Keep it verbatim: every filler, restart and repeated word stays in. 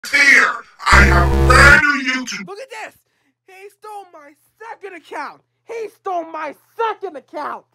Here, I have a brand new YouTube. Look at this! He stole my second account! He stole my second account!